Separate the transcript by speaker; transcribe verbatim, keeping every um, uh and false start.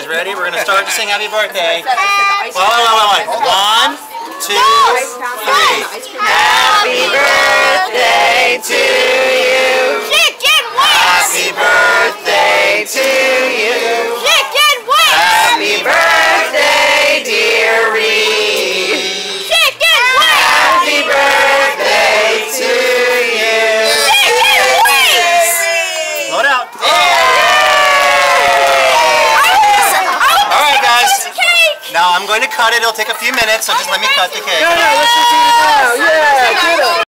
Speaker 1: guys ready? We're gonna start to sing happy birthday. Wait, wait, wait, wait. One, two, three.
Speaker 2: Happy birthday to you.
Speaker 3: Chicken wings.
Speaker 2: Happy birthday to you.
Speaker 3: Chicken wings.
Speaker 2: Happy birthday, dear Reed.
Speaker 3: Chicken wings.
Speaker 2: Happy birthday to you.
Speaker 3: Chicken wings.
Speaker 1: Load out. Alright guys. Now I'm going to cut it. It'll take a few minutes, so just let me cut the cake.
Speaker 2: No, no, let's just eat it now. Yeah, get it.